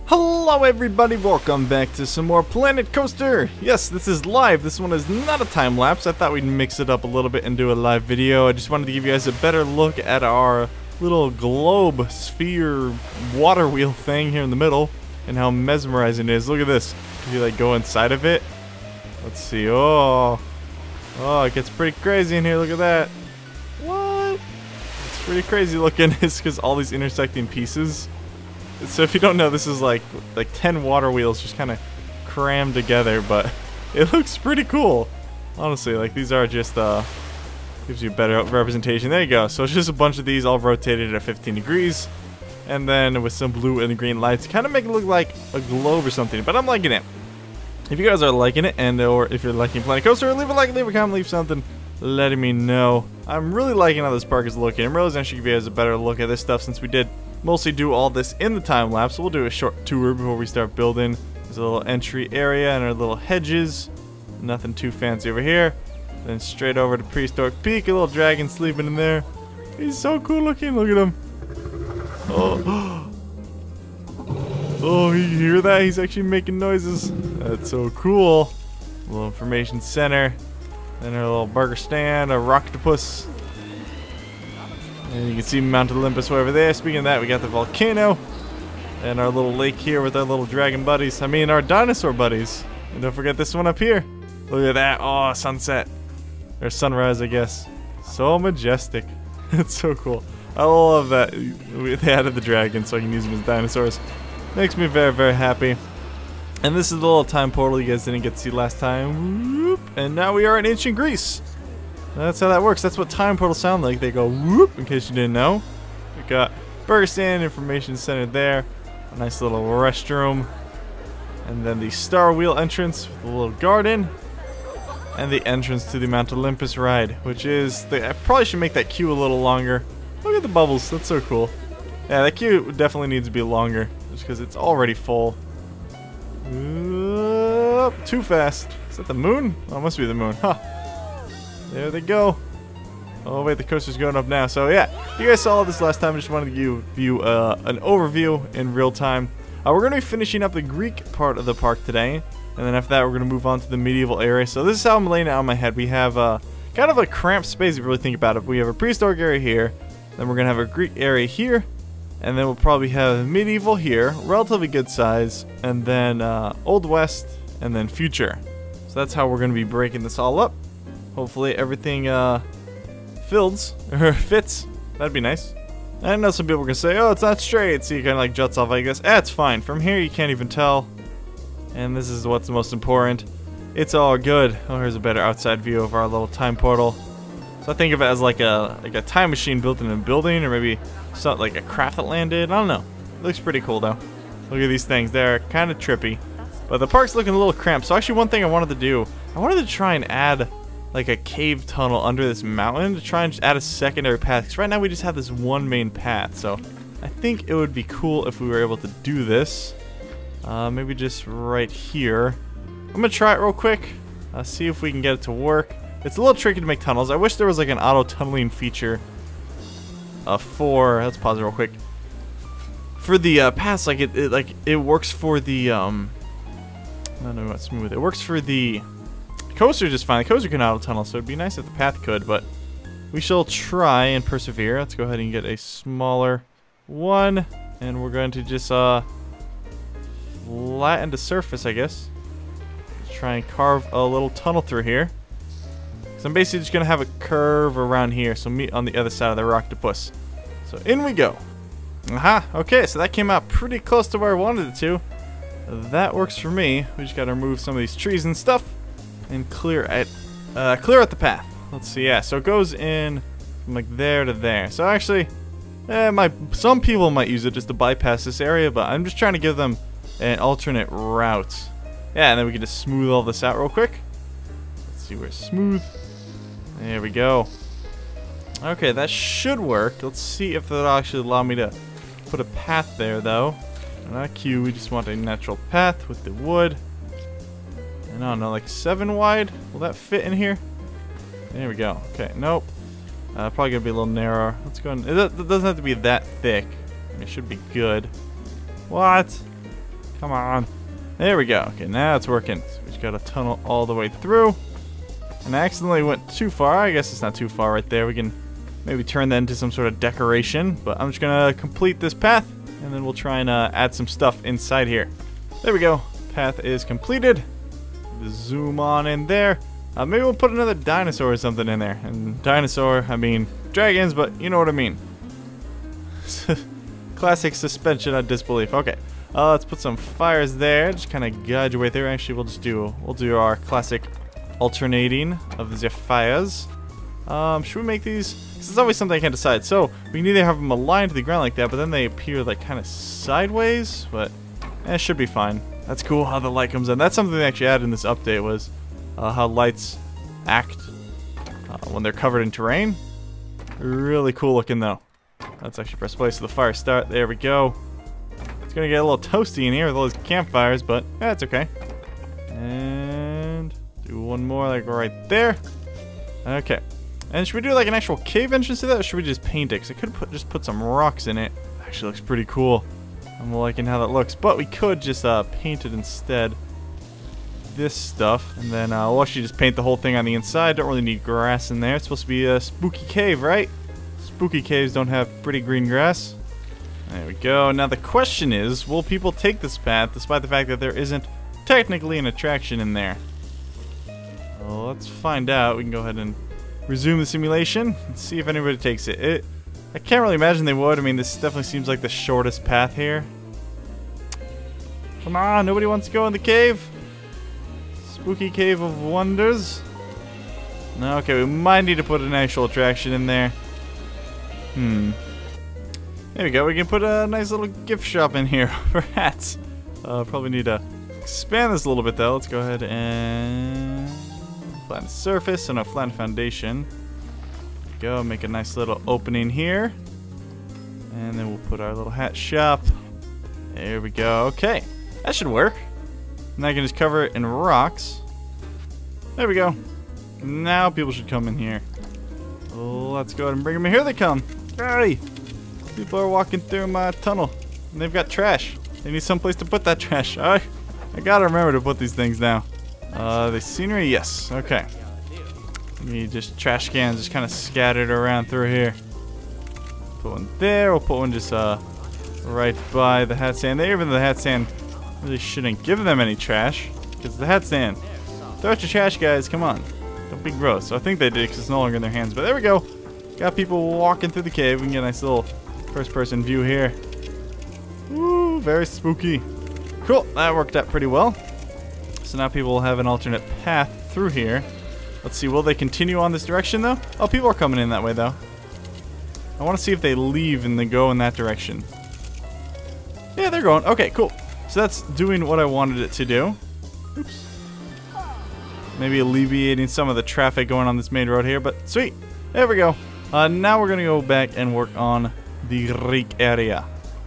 Hello everybody, welcome back to some more Planet Coaster. Yes, this is live. This one is not a time lapse. I thought we'd mix it up a little bit and do a live video. I just wanted to give you guys a better look at our little globe sphere water wheel thing here in the middle and how mesmerizing it is. Look at this. Can you like go inside of it? Let's see. Oh, it gets pretty crazy in here. Look at that. What? It's pretty crazy looking. It's because all these intersecting pieces. So if you don't know, this is like 10 water wheels just kind of crammed together, but it looks pretty cool. Honestly, like these are just gives you a better representation. There you go. So it's just a bunch of these all rotated at 15 degrees, and then with some blue and green lights, kind of make it look like a globe or something. But I'm liking it. If you guys are liking it, and or if you're liking Planet Coaster, leave a like, leave a comment, leave something letting me know. I'm really liking how this park is looking. I'm really going to give you guys a better look at this stuff since we did mostly do all this in the time lapse. So we'll do a short tour before we start building. There's a little entry area and our little hedges. Nothing too fancy over here. Then straight over to Prehistoric Peak. A little dragon sleeping in there. He's so cool looking. Look at him. Oh, oh, you hear that? He's actually making noises. That's so cool. A little information center. Then our little burger stand, a rocktopus. And you can see Mount Olympus way over there. Speaking of that, we got the volcano. And our little lake here with our little dragon buddies. I mean, our dinosaur buddies. And don't forget this one up here. Look at that. Oh, sunset. Or sunrise, I guess. So majestic. It's so cool. I love that they added the dragon so I can use them as dinosaurs. Makes me very, very happy. And this is the little time portal you guys didn't get to see last time. Whoop. And now we are in ancient Greece. That's how that works. That's what time portals sound like. They go whoop, in case you didn't know. We got burger stand, information center there. A nice little restroom. And then the Star Wheel entrance with a little garden. And the entrance to the Mount Olympus ride, which is... I probably should make that queue a little longer. Look at the bubbles. That's so cool. Yeah, that queue definitely needs to be longer. Just because it's already full. Too fast. Is that the moon? Oh, it must be the moon. Huh. There they go. Oh wait, the coaster's going up now. So yeah, you guys saw this last time. I just wanted to give you an overview in real time. We're going to be finishing up the Greek part of the park today. And then after that, we're going to move on to the medieval area. So this is how I'm laying it out in my head. We have kind of a cramped space if you really think about it. We have a prehistoric area here. Then we're going to have a Greek area here. And then we'll probably have medieval here. Relatively good size. And then Old West. And then future. So that's how we're going to be breaking this all up. Hopefully everything fits. That'd be nice. I know some people are gonna say, oh, it's not straight, so you kind of like juts off like this. It's fine. From here you can't even tell. And this is what's most important. It's all good. Oh, here's a better outside view of our little time portal. So I think of it as like a time machine built in a building, or maybe something like a craft that landed. I don't know. It looks pretty cool though. Look at these things. They're kind of trippy. But the park's looking a little cramped. So actually one thing I wanted to do, I wanted to try and add like a cave tunnel under this mountain to try and just add a secondary path, because right now we just have this one main path. So I think it would be cool if we were able to do this. Maybe just right here. I'm gonna try it real quick, see if we can get it to work. It's a little tricky to make tunnels. I wish there was like an auto tunneling feature let's pause it real quick, for the paths. Like it works for the I don't know what's smooth. It works for the coaster just fine. The coaster can auto tunnel, so it'd be nice if the path could, but we shall try and persevere. Let's go ahead and get a smaller one, and we're going to just flatten the surface, I guess. Let's try and carve a little tunnel through here. So I'm basically just gonna have a curve around here, so meet on the other side of the rocktopus. So in we go. Aha, okay, so that came out pretty close to where I wanted it to. That works for me. We just gotta remove some of these trees and stuff and clear out the path. Let's see. Yeah, so it goes in from like there to there. So actually, some people might use it just to bypass this area, but I'm just trying to give them an alternate route. Yeah, and then we can just smooth all this out real quick. Let's see where it's smooth. There we go. Okay, that should work. Let's see if that'll actually allow me to put a path there, though. Not queue, we just want a natural path with the wood. And I don't know, like 7 wide? Will that fit in here? There we go. Okay, nope. Probably gonna be a little narrower. Let's go. It doesn't have to be that thick. It should be good. What? Come on. There we go. Okay, now it's working. So we just got a tunnel all the way through. And I accidentally went too far. I guess it's not too far right there. We can maybe turn that into some sort of decoration. But I'm just going to complete this path. And then we'll try and add some stuff inside here. There we go. Path is completed. Zoom on in there. Maybe we'll put another dinosaur or something in there. And dinosaur, I mean dragons, but you know what I mean. Classic suspension of disbelief. Okay, let's put some fires there. Just kind of guide your way through. Actually, we'll do our classic alternating of the fires. Should we make these? This is always something I can't decide. So we can either have them aligned to the ground like that, but then they appear like kind of sideways. But it should be fine. That's cool how the light comes in. That's something they actually added in this update was how lights act when they're covered in terrain. Really cool looking though. Let's actually press play so the fire start. There we go. It's gonna get a little toasty in here with all these campfires, but yeah, it's okay. And do one more like right there. Okay. And should we do like an actual cave entrance to that, or should we just paint it? Because I could just put some rocks in it. Actually looks pretty cool. I'm liking how that looks, but we could just paint it instead. This stuff, and then we'll actually just paint the whole thing on the inside. Don't really need grass in there. It's supposed to be a spooky cave, right? Spooky caves don't have pretty green grass. There we go. Now the question is, will people take this path despite the fact that there isn't technically an attraction in there? Well, let's find out. We can go ahead and resume the simulation and see if anybody takes it. I can't really imagine they would. I mean, this definitely seems like the shortest path here. Come on, nobody wants to go in the cave? Spooky Cave of Wonders. No, okay, we might need to put an actual attraction in there. There we go. We can put a nice little gift shop in here for hats. Probably need to expand this a little bit though. Let's go ahead and flatten the surface and a flatten foundation. Go, make a nice little opening here. And then we'll put our little hat shop. There we go. Okay, that should work. And I can just cover it in rocks. There we go. Now people should come in here. Let's go ahead and bring them in. Here they come. Hey! People are walking through my tunnel. And they've got trash. They need someplace to put that trash. I gotta remember to put these things down. The scenery? Yes. Okay. Maybe just trash cans just kind of scattered around through here. Put one there. We'll put one just right by the hat stand there. Even though the hat stand really shouldn't give them any trash, because the hat stand. Throw out your trash, guys. Come on. Don't be gross. So I think they did because it's no longer in their hands. But there we go. Got people walking through the cave. We can get a nice little first-person view here. Woo, very spooky. Cool. That worked out pretty well. So now people will have an alternate path through here. Let's see. Will they continue on this direction, though? Oh, people are coming in that way, though. I want to see if they leave and then go in that direction. Yeah, they're going. Okay, cool. So that's doing what I wanted it to do. Oops. Maybe alleviating some of the traffic going on this main road here, but sweet. There we go. Now we're going to go back and work on the Greek area.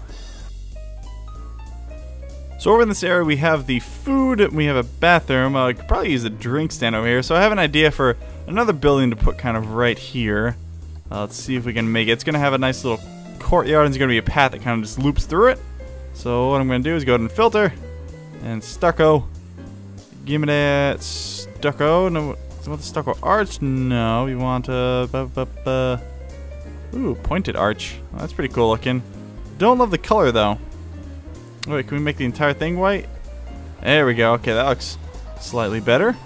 So over in this area we have the food, we have a bathroom, I could probably use a drink stand over here. So I have an idea for another building to put kind of right here. Let's see if we can make it. It's going to have a nice little courtyard and there's going to be a path that kind of just loops through it. So what I'm going to do is go ahead and filter and stucco. Give me that stucco. No, do you want the stucco arch? No, we want ooh, pointed arch. Oh, that's pretty cool looking. Don't love the color though. Wait, can we make the entire thing white? There we go. Okay, that looks slightly better.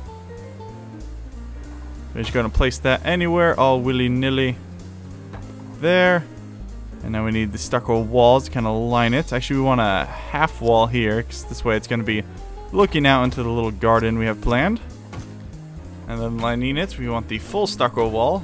We're just going to place that anywhere, all willy-nilly. There. And now we need the stucco walls to kind of line it. Actually, we want a half wall here, because this way it's going to be looking out into the little garden we have planned. And then lining it, we want the full stucco wall.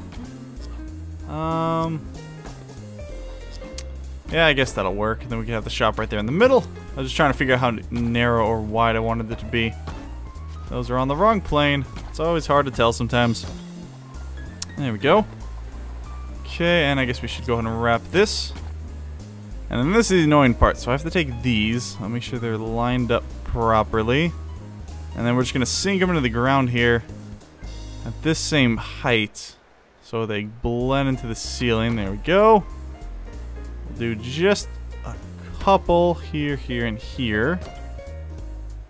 Yeah, I guess that'll work. And then we can have the shop right there in the middle. I was just trying to figure out how narrow or wide I wanted it to be. Those are on the wrong plane. It's always hard to tell sometimes. There we go. Okay, and I guess we should go ahead and wrap this. And then this is the annoying part. So I have to take these. I'll make sure they're lined up properly. And then we're just going to sink them into the ground here at this same height. So they blend into the ceiling. There we go. We'll do just a couple here, here, and here.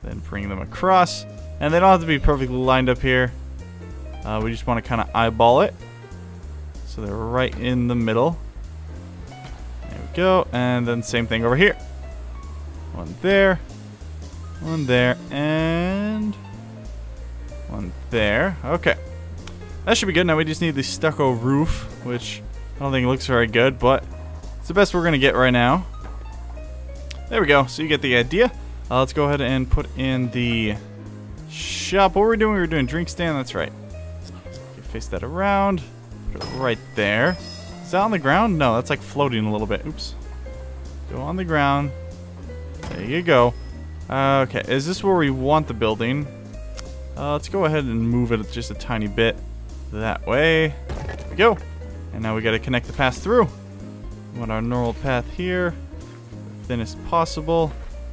Then bring them across. And they don't have to be perfectly lined up here. We just want to kind of eyeball it. So they're right in the middle. There we go. And then same thing over here. One there. One there. And one there. Okay. That should be good. Now we just need the stucco roof, which I don't think looks very good, but it's the best we're going to get right now. There we go. So you get the idea. Let's go ahead and put in the shop. What were we doing? We were doing drink stand. That's right. Face that around. Put it right there. Is that on the ground? No, that's like floating a little bit. Oops. Go on the ground. There you go. Okay, is this where we want the building? Let's go ahead and move it just a tiny bit that way. There we go. And now we got to connect the path through. We want our normal path here. Thinnest possible.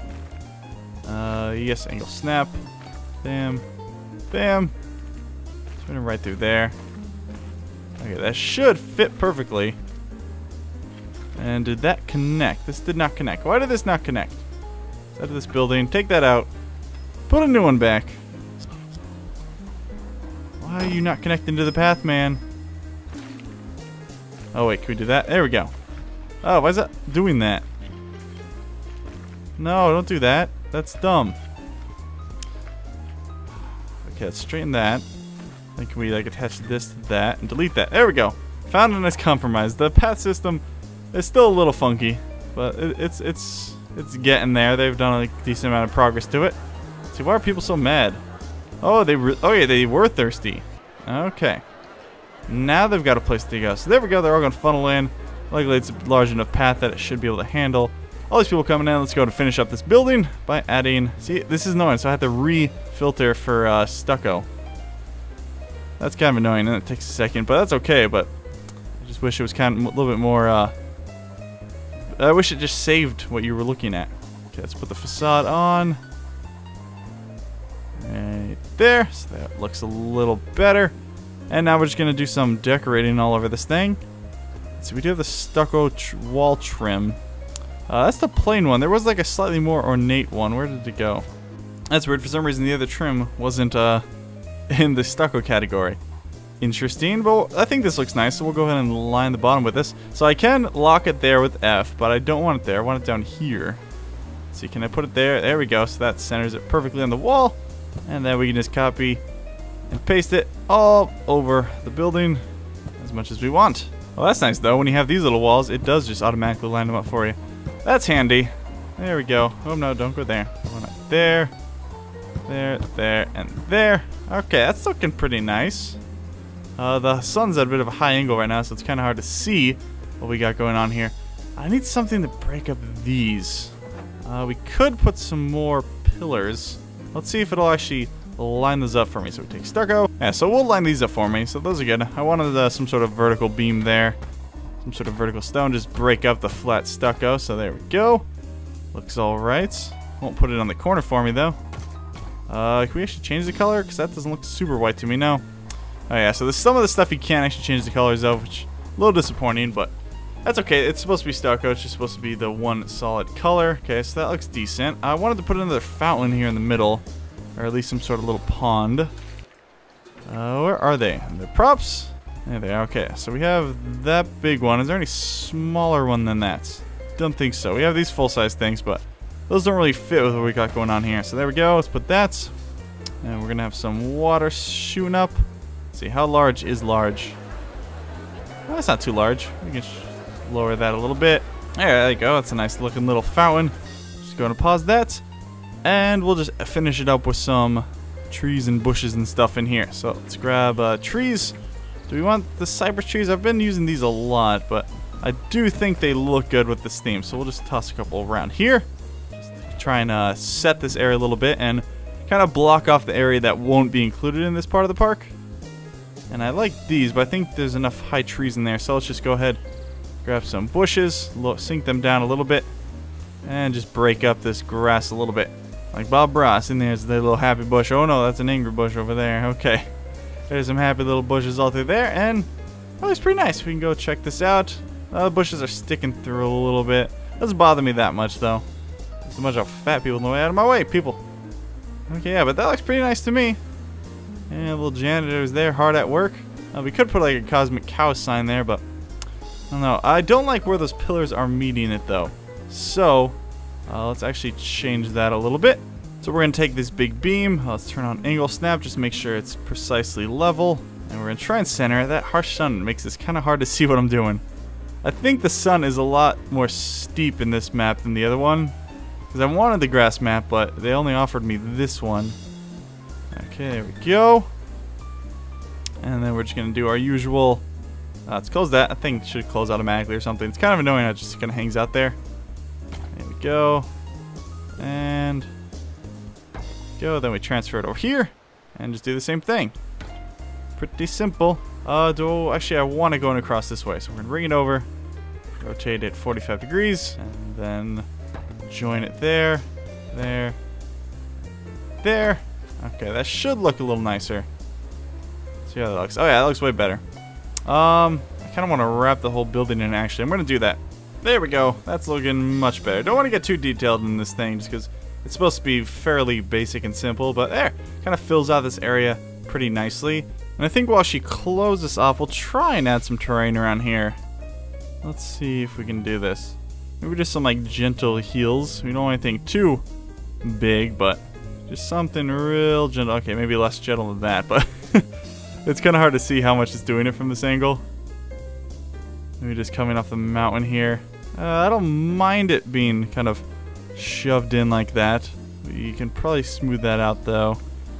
Yes, angle snap. Bam. Bam. Spin it right through there. Okay, that should fit perfectly. And did that connect? This did not connect. Why did this not connect? Out of this building. Take that out. Put a new one back. Why are you not connecting to the path, man? Oh, wait. Can we do that? There we go. Oh, why is that doing that? No, don't do that. That's dumb. Okay, let's straighten that. Then can we like attach this to that and delete that? There we go. Found a nice compromise. The path system is still a little funky, but it's getting there. They've done a decent amount of progress to it. Let's see, why are people so mad? Oh, yeah, they were thirsty. Okay. Now they've got a place to go. So there we go. They're all going to funnel in. Luckily, it's a large enough path that it should be able to handle all these people coming in. Let's go to finish up this building by adding... See, this is annoying, so I have to re-filter for stucco. That's kind of annoying, and it takes a second, but that's okay. But I just wish it was kind of a little bit more... I wish it just saved what you were looking at. Okay, let's put the facade on. Right there. So that looks a little better. And now we're just going to do some decorating all over this thing. So we do have the stucco wall trim. That's the plain one. There was like a slightly more ornate one. Where did it go? That's weird. For some reason, the other trim wasn't in the stucco category. Interesting, but I think this looks nice, so we'll go ahead and line the bottom with this. So I can lock it there with F, but I don't want it there. I want it down here. Let's see, can I put it there? There we go. So that centers it perfectly on the wall. And then we can just copy and paste it all over the building as much as we want. Well, that's nice, though. When you have these little walls, it does just automatically line them up for you. That's handy. There we go. Oh, no, don't go there. One up there. There, there, and there. Okay, that's looking pretty nice. The sun's at a bit of a high angle right now, so it's kind of hard to see what we got going on here. I need something to break up these. We could put some more pillars. Let's see if it'll actually line those up for me. So we take stucco. Yeah, so we'll line these up for me. So those are good. I wanted some sort of vertical beam there. Some sort of vertical stone. Just break up the flat stucco. So there we go. Looks alright. Won't put it on the corner for me, though. Can we actually change the color? Because that doesn't look super white to me now. Oh yeah, so there's some of the stuff you can't actually change the colors of, which is a little disappointing, but that's okay. It's supposed to be stucco. It's just supposed to be the one solid color. Okay, so that looks decent. I wanted to put another fountain here in the middle, or at least some sort of little pond. Where are they? The props? There they are. Okay, so we have that big one. Is there any smaller one than that? Don't think so. We have these full-size things, but those don't really fit with what we got going on here. So there we go. Let's put that. And we're going to have some water shooting up. Let's see, how large is large? Well, that's not too large. We can lower that a little bit. There you go. That's a nice looking little fountain. Just going to pause that. And we'll just finish it up with some trees and bushes and stuff in here. So let's grab trees. Do we want the cypress trees? I've been using these a lot, but I do think they look good with this theme. So we'll just toss a couple around here. Just try and set this area a little bit and kind of block off the area that won't be included in this part of the park. And I like these, but I think there's enough high trees in there. So let's just go ahead, grab some bushes, sink them down a little bit, and just break up this grass a little bit. Like Bob Ross, and there's the little happy bush. Oh no, that's an angry bush over there. Okay. There's some happy little bushes all through there, and that looks pretty nice. We can go check this out. The bushes are sticking through a little bit. Doesn't bother me that much, though. There's a bunch of fat people in the way. Out of my way, people. Okay, yeah, but that looks pretty nice to me. And little janitors there, hard at work. We could put like a cosmic cow sign there, but I don't know. I don't like where those pillars are meeting it though. So let's actually change that a little bit. So we're gonna take this big beam. Let's turn on angle snap, just make sure it's precisely level. And we're gonna try and center it. That harsh sun makes this kind of hard to see what I'm doing. I think the sun is a lot more steep in this map than the other one. Because I wanted the grass map, but they only offered me this one. Okay, there we go. And then we're just going to do our usual... let's close that. I think it should close automatically or something. It's kind of annoying how it just kind of hangs out there. There we go. And... go. Then we transfer it over here. And just do the same thing. Pretty simple. Actually, I want to go across this way. So we're going to bring it over. Rotate it 45 degrees. And then... join it there, there, there. Okay, that should look a little nicer. See how that looks. Oh yeah, that looks way better. I kind of want to wrap the whole building in. Actually, I'm going to do that. There we go. That's looking much better. Don't want to get too detailed in this thing, just because it's supposed to be fairly basic and simple. But there, kind of fills out this area pretty nicely. And I think while she closes this off, we'll try and add some terrain around here. Let's see if we can do this. Maybe just some like gentle heels. We don't want anything too big, but just something real gentle. Okay, maybe less gentle than that, but it's kind of hard to see how much it's doing it from this angle. Maybe just coming off the mountain here. I don't mind it being kind of shoved in like that. You can probably smooth that out though.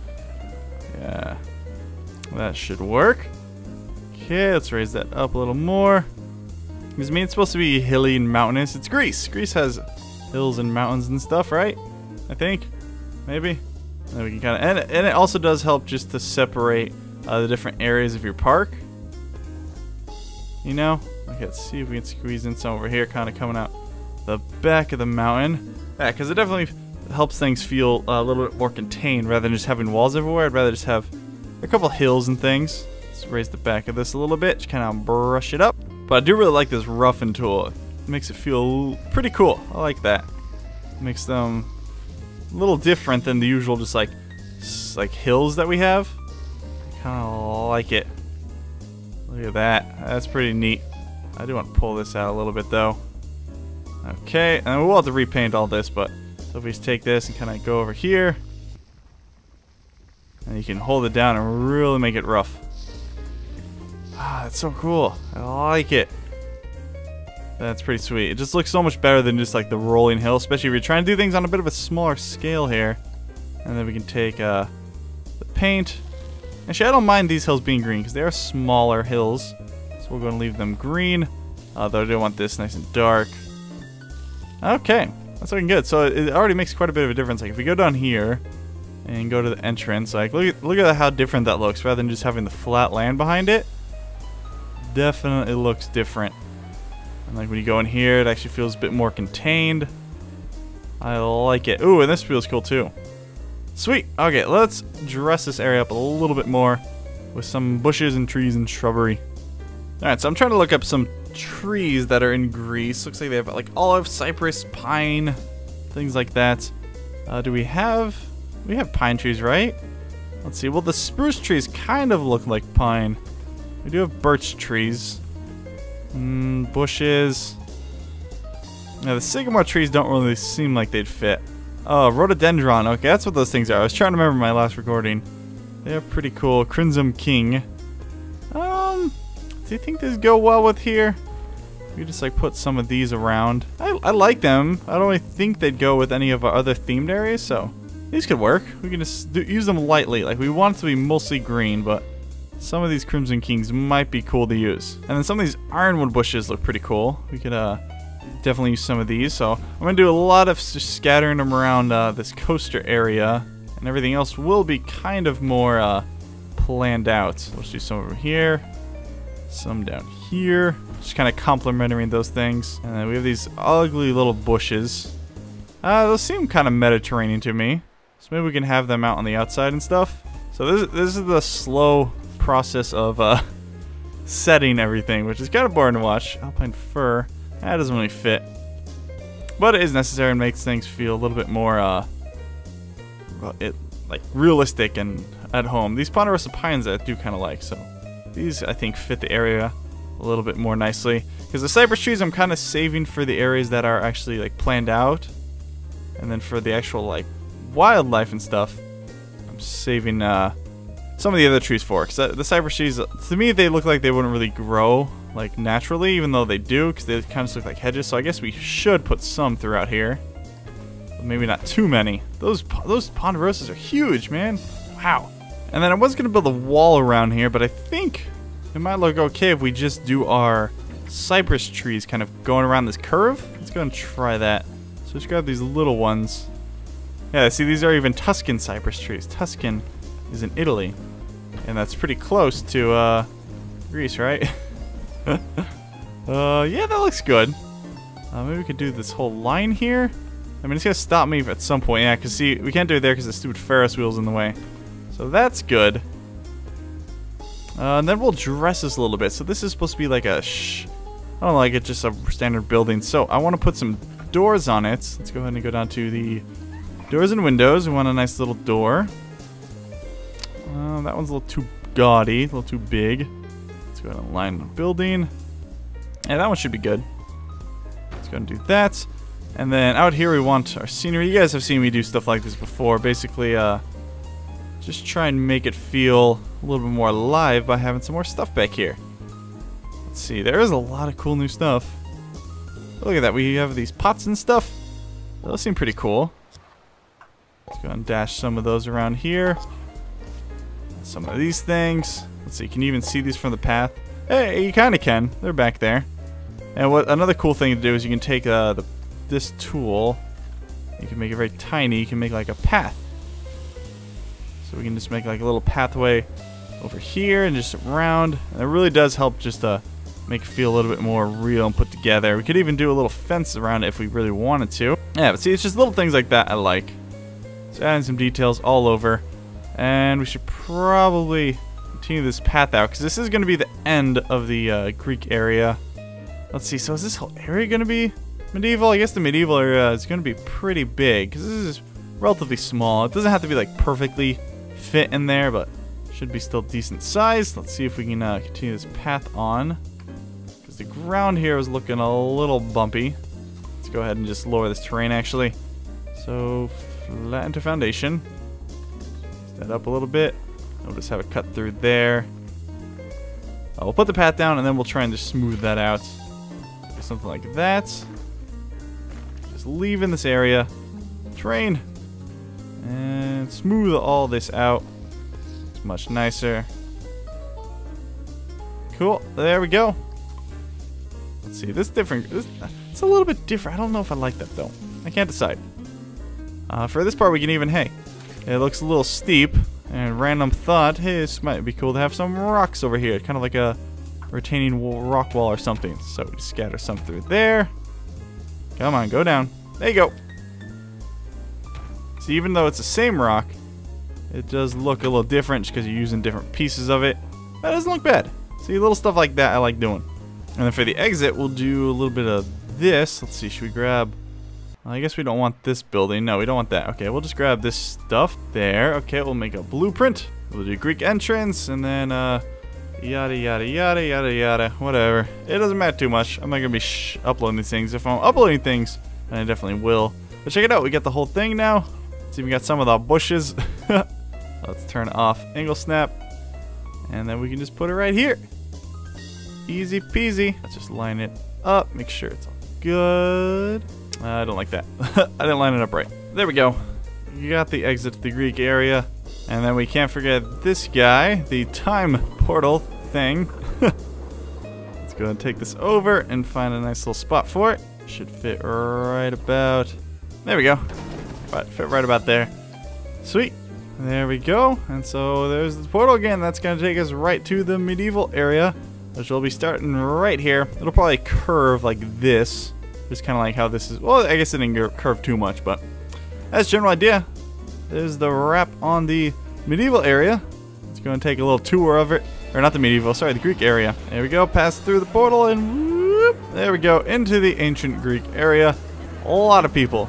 Yeah, that should work. Okay, let's raise that up a little more. Because I mean, it's supposed to be hilly and mountainous. It's Greece. Greece has hills and mountains and stuff, right? I think. Maybe. And then we can kind of... And it also does help just to separate the different areas of your park. You know? Okay, let's see if we can squeeze in some over here, kind of coming out the back of the mountain. Yeah, because it definitely helps things feel a little bit more contained rather than just having walls everywhere. I'd rather just have a couple hills and things. Let's raise the back of this a little bit. Just kind of brush it up. But I do really like this roughen tool. It makes it feel pretty cool. I like that. Makes them a little different than the usual just like hills that we have. I kind of like it. Look at that. That's pretty neat. I do want to pull this out a little bit though. Okay, and we'll have to repaint all this, but so if we just take this and kind of go over here. And you can hold it down and really make it rough. Ah, that's so cool. I like it. That's pretty sweet. It just looks so much better than just like the rolling hill, especially if you're trying to do things on a bit of a smaller scale here. And then we can take the paint. Actually, I don't mind these hills being green because they are smaller hills. So we're going to leave them green. Though I do want this nice and dark. Okay, that's looking good. So it already makes quite a bit of a difference. Like if we go down here and go to the entrance, like look at how different that looks rather than just having the flat land behind it. Definitely looks different. And like when you go in here, it actually feels a bit more contained. I like it. Ooh, and this feels cool too. Sweet. Okay, let's dress this area up a little bit more with some bushes and trees and shrubbery. Alright, so I'm trying to look up some trees that are in Greece. Looks like they have like olive, cypress, pine, things like that. Do we have pine trees, right? Let's see. Well, the spruce trees kind of look like pine. We do have birch trees. Bushes. Now, the sycamore trees don't really seem like they'd fit. Oh, rhododendron. Okay, that's what those things are. I was trying to remember my last recording. They're pretty cool. Crimson King. Do you think these go well with here? We just like put some of these around. I like them. I don't really think they'd go with any of our other themed areas, so these could work. We can just use them lightly. Like we want it to be mostly green, but some of these Crimson Kings might be cool to use. And then some of these ironwood bushes look pretty cool. We could definitely use some of these. So I'm going to do a lot of just scattering them around this coaster area. And everything else will be kind of more planned out. Let's do some over here. Some down here. Just kind of complementing those things. And then we have these ugly little bushes. Those seem kind of Mediterranean to me. So maybe we can have them out on the outside and stuff. So this is the slow process of setting everything, which is kind of boring to watch. Alpine fir. That doesn't really fit. But it is necessary and makes things feel a little bit more like like realistic and at home. These ponderosa pines I do kind of like, so these I think fit the area a little bit more nicely. Because the cypress trees I'm kind of saving for the areas that are actually like planned out, and then for the actual like wildlife and stuff, I'm saving some of the other trees for. Because the cypress trees, to me, they look like they wouldn't really grow like naturally, even though they do, because they kind of look like hedges. So I guess we should put some throughout here, but maybe not too many. Those ponderosas are huge, man. Wow. And then I was gonna build a wall around here, but I think it might look okay if we just do our cypress trees kind of going around this curve. Let's go and try that. So let's grab these little ones. Yeah, see, these are even Tuscan cypress trees. Tuscan is in Italy, and that's pretty close to Greece, right? Yeah, that looks good. Maybe we could do this whole line here. I mean, it's gonna stop me at some point. Yeah, because see, we can't do it there because the stupid Ferris wheel's in the way. So that's good. And then we'll dress this a little bit. So this is supposed to be like a I don't like it, just a standard building. So I want to put some doors on it. Let's go ahead and go down to the doors and windows. We want a nice little door. That one's a little too gaudy, a little too big. Let's go ahead and line the building. Yeah, that one should be good. Let's go and do that. And then out here we want our scenery. You guys have seen me do stuff like this before. Basically, just try and make it feel a little bit more alive by having some more stuff back here. Let's see, there is a lot of cool new stuff. Look at that, we have these pots and stuff. Those seem pretty cool. Let's go and dash some of those around here. Some of these things. Let's see, can you even see these from the path? Hey, you kind of can. They're back there. And what another cool thing to do is you can take this tool. You can make it very tiny. You can make like a path. So we can just make like a little pathway over here and just around. And it really does help just to make it feel a little bit more real and put together. We could even do a little fence around it if we really wanted to. Yeah, but see, it's just little things like that I like. So adding some details all over. And we should probably continue this path out because this is going to be the end of the Greek area. Let's see, so is this whole area going to be medieval? I guess the medieval area is going to be pretty big because this is relatively small. It doesn't have to be like perfectly fit in there, but should be still decent size. Let's see if we can continue this path on, because the ground here is looking a little bumpy. Let's go ahead and just lower this terrain actually. So flatten to foundation. Set that up a little bit. We'll just have it cut through there. We'll put the path down and then we'll try and just smooth that out. Do something like that. Just leave in this area. Terrain. And smooth all this out. It's much nicer. Cool. There we go. Let's see. This different. It's a little bit different. I don't know if I like that though. I can't decide. For this part, we can even. Hey, it looks a little steep. And random thought. Hey, this might be cool to have some rocks over here. Kind of like a retaining rock wall or something. So we scatter some through there. Come on, go down. There you go. See, even though it's the same rock, it does look a little different just because you're using different pieces of it. That doesn't look bad. See, little stuff like that I like doing. And then for the exit, we'll do a little bit of this. Let's see, should we grab... I guess we don't want this building. No, we don't want that. Okay, we'll just grab this stuff there. Okay, we'll make a blueprint. We'll do Greek entrance, and then yada, yada, yada, yada, yada, whatever. It doesn't matter too much. I'm not going to be uploading these things. If I'm uploading things, then I definitely will. But check it out. We got the whole thing now. Let's even got some of the bushes. Let's turn off angle snap. And then we can just put it right here. Easy peasy. Let's just line it up. Make sure it's all good. I don't like that. I didn't line it up right. There we go. You got the exit to the Greek area. And then we can't forget this guy, the time portal thing. Let's go and take this over and find a nice little spot for it. Should fit right about... There we go. Fit right about there. Sweet. There we go. And so there's the portal again. That's going to take us right to the medieval area, which will be starting right here. It'll probably curve like this. Just kind of like how this is. Well, I guess it didn't curve too much, but that's the general idea. There's the wrap on the medieval area. Let's go and take a little tour of it. Or not the medieval, sorry, the Greek area. There we go. Pass through the portal and whoop, there we go. Into the ancient Greek area. A lot of people.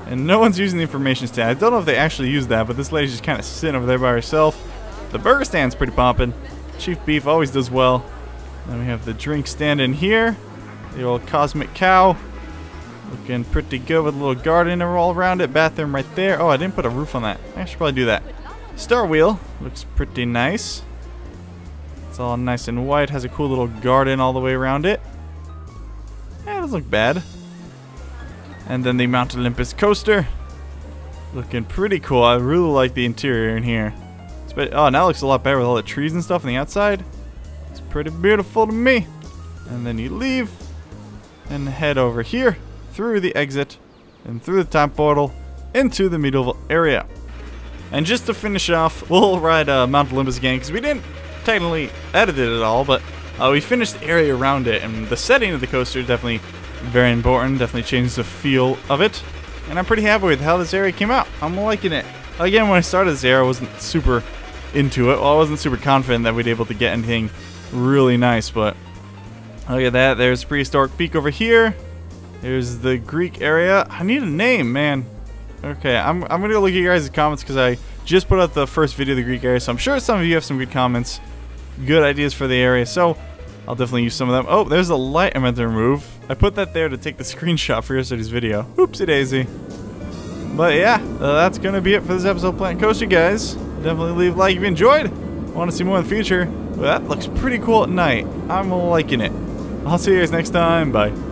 And no one's using the information stand. I don't know if they actually use that, but this lady's just kind of sitting over there by herself. The burger stand's pretty poppin'. Chief Beef always does well. Then we have the drink stand in here. The old Cosmic Cow. Looking pretty good with a little garden all around it. Bathroom right there. Oh, I didn't put a roof on that. I should probably do that. Star Wheel. Looks pretty nice. It's all nice and white. Has a cool little garden all the way around it. Yeah, it doesn't look bad. And then the Mount Olympus coaster. Looking pretty cool. I really like the interior in here. Oh, now it looks a lot better with all the trees and stuff on the outside. It's pretty beautiful to me. And then you leave and head over here through the exit and through the time portal into the medieval area. And just to finish off, we'll ride Mount Olympus again because we didn't technically edit it at all, but we finished the area around it, and the setting of the coaster is definitely very important. Definitely changes the feel of it, and I'm pretty happy with how this area came out. I'm liking it. Again, when I started this area, I wasn't super into it. Well, I wasn't super confident that we'd be able to get anything really nice, but look at that. There's Prehistoric Peak over here. There's the Greek area. I need a name, man. Okay, I'm gonna go look at your guys' comments because I just put out the first video of the Greek area, so I'm sure some of you have some good comments, good ideas for the area, so I'll definitely use some of them. Oh, there's a light I meant to remove. I put that there to take the screenshot for yesterday's video. Oopsie daisy. But yeah, that's gonna be it for this episode of Planet Coaster, guys. Definitely leave a like if you enjoyed. Want to see more in the future? Well, that looks pretty cool at night. I'm liking it. I'll see you guys next time. Bye.